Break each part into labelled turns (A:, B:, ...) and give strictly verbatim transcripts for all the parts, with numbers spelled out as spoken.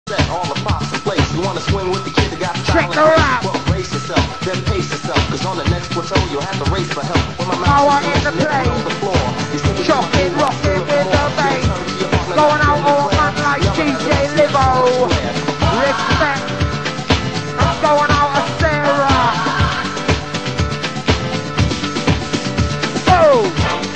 A: All the pops in place. You wanna swing with the kid that got the
B: check her out.
A: Well, brace yourself, then pace yourself. Cause on the next plateau, you'll have to race for help. When my
B: power in the place. Shocking, rocking with the bass. Going out all man like D J Livo. Respect. I'm going out of Sarah. Oh!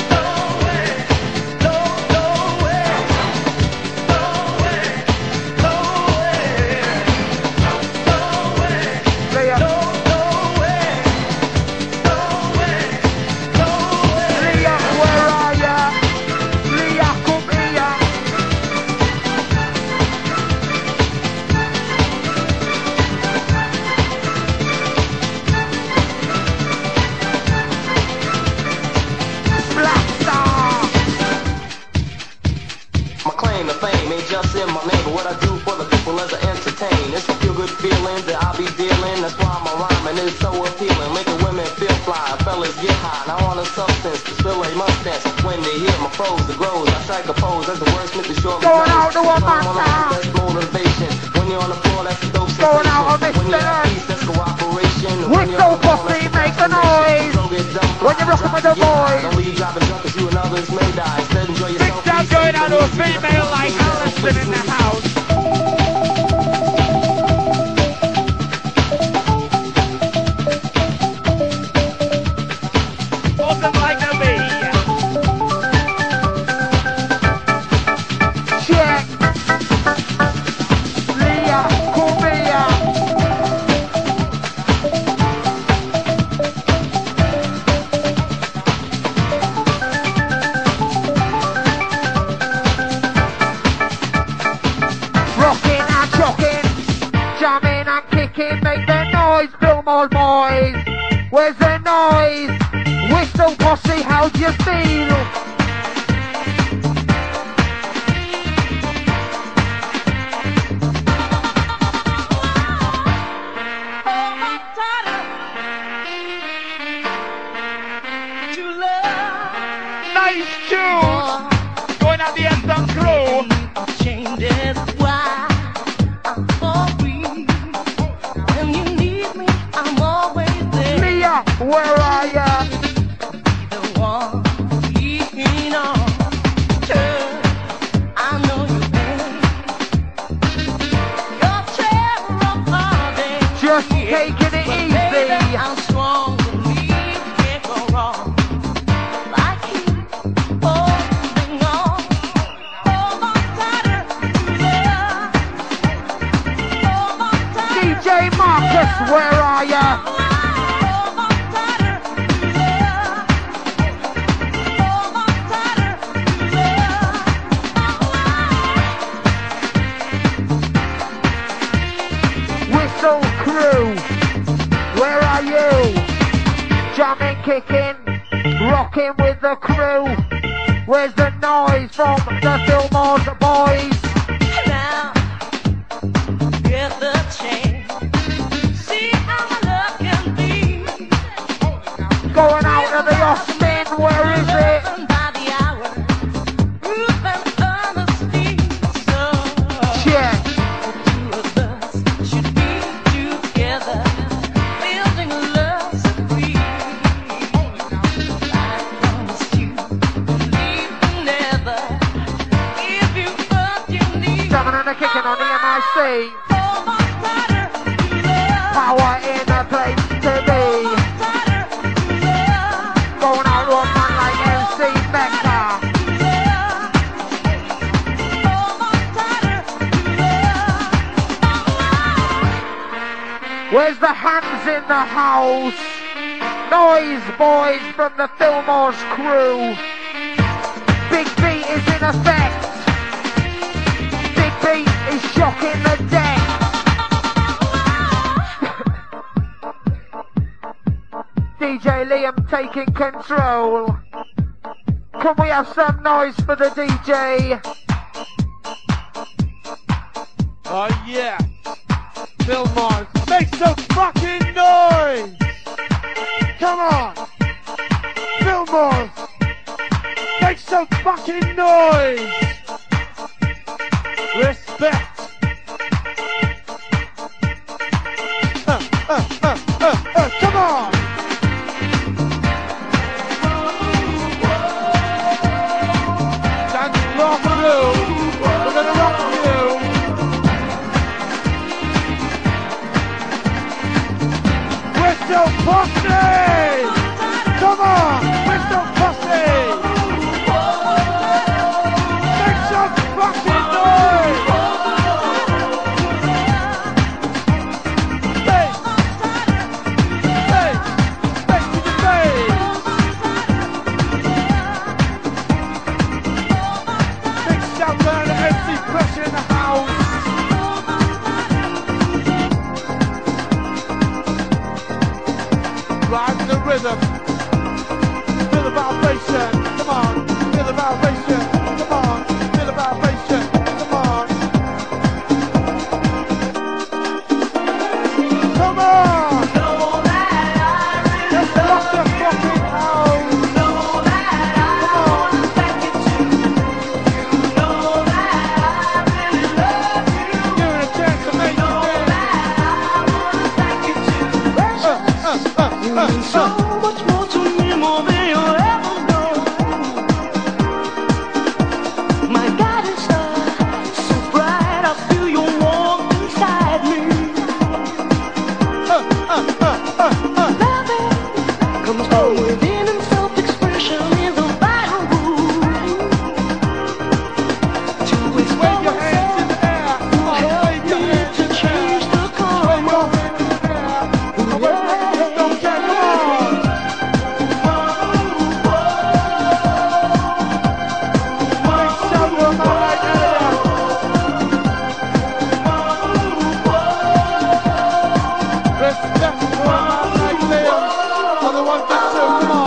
A: Just in my name, but what I do for the people as I entertain. It's a feel good feeling that I'll be dealing. That's why my rhyming is so appealing. Making women feel fly, fellas get high. Now on a substance to spill a mustache. When they hear my prose, the grows. I strike a pose as the wordsmith is sure.
B: Going out to one more time.
A: That's motivation. When you're on the floor, that's the dope sensation.
B: Going out on this
A: when you're at peace, that's cooperation.
B: Whistle pussy, make a noise. When you're rocking with the boys.
A: Don't leave dropping drunk as you and others may die. Instead enjoy yourself.
B: Big time going out to a female like Alison in the house. Wasn't like to be. Check. Leah Cumbia. Jamming and kicking, make the noise, Fillmore boys. Where's the noise? Whistle posse, how do you feel? Nice tune! Going out the anthem crew.
C: Changes why.
B: Where are ya?
C: The one leaning on. Turn, I know you ain't. Your terror of heartache.
B: Just taking it
C: but
B: easy.
C: Baby, I'm strong, believe can't go wrong. I keep holding on. Hold on tighter to love. Hold on tighter.
B: D J Marcus, where are ya? Crew, where are you? Jamming, kicking, rocking with the crew. Where's the noise from the Fillmore's boys?
C: Now, get the chance. See how my love can be.
B: Going out of the Osmin, where is it?
C: By the hour, moving honesty. So,
B: yeah. Kicking on the M I C. Power in the place to be. Going out to a man like M C Mecca. Where's the hands in the house? Noise boys from the Fillmore's crew. Big beat is in effect. Beat is shocking the deck. D J Liam taking control. Can we have some noise for the D J?
D: Oh yeah. Fillmore, make some fucking noise! Come on! Fillmore, make some fucking noise! Respect! uh, uh, uh, uh, come on. Dance rock through. We're gonna rock you. We're still posse. Come on, we're still posse. Make some fucking noise. Bass, bass, bass to the bass. Big shout out to M C Pressure in the house. Ride the rhythm. Feel the vibration, come on. Feel the vibration, come on. Feel the vibration, come on. Come on! Let's rock the fucking house! Give it a chance to make it dance. Uh, uh, uh, uh, uh.
C: much more to me, more than you'll ever know. My guiding star, so bright, I feel your warmth inside me.
D: Uh, uh, uh, uh, uh.
C: Loving comes from within, and self-expression is a vital rule. To explore
D: Wave your hands in the air. Come on, wave your
C: me
D: hands
C: to
D: in the air.
C: change the
D: Wave
C: color.
D: your hands in the air. I wait for you, don't care, come on. Big shout out my right area. Respect for my right there. On the one, two, come on.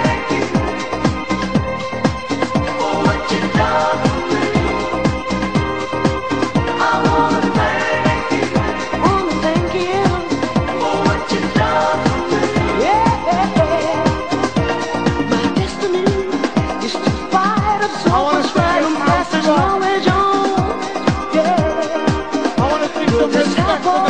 C: Wanna thank you for what you've done for me. Yeah, my destiny is to fight up so
D: I wanna
C: much
D: sing
C: right
D: this
C: and
D: house
C: pass this
D: song.
C: knowledge on. Yeah,
D: I want to think some respect for the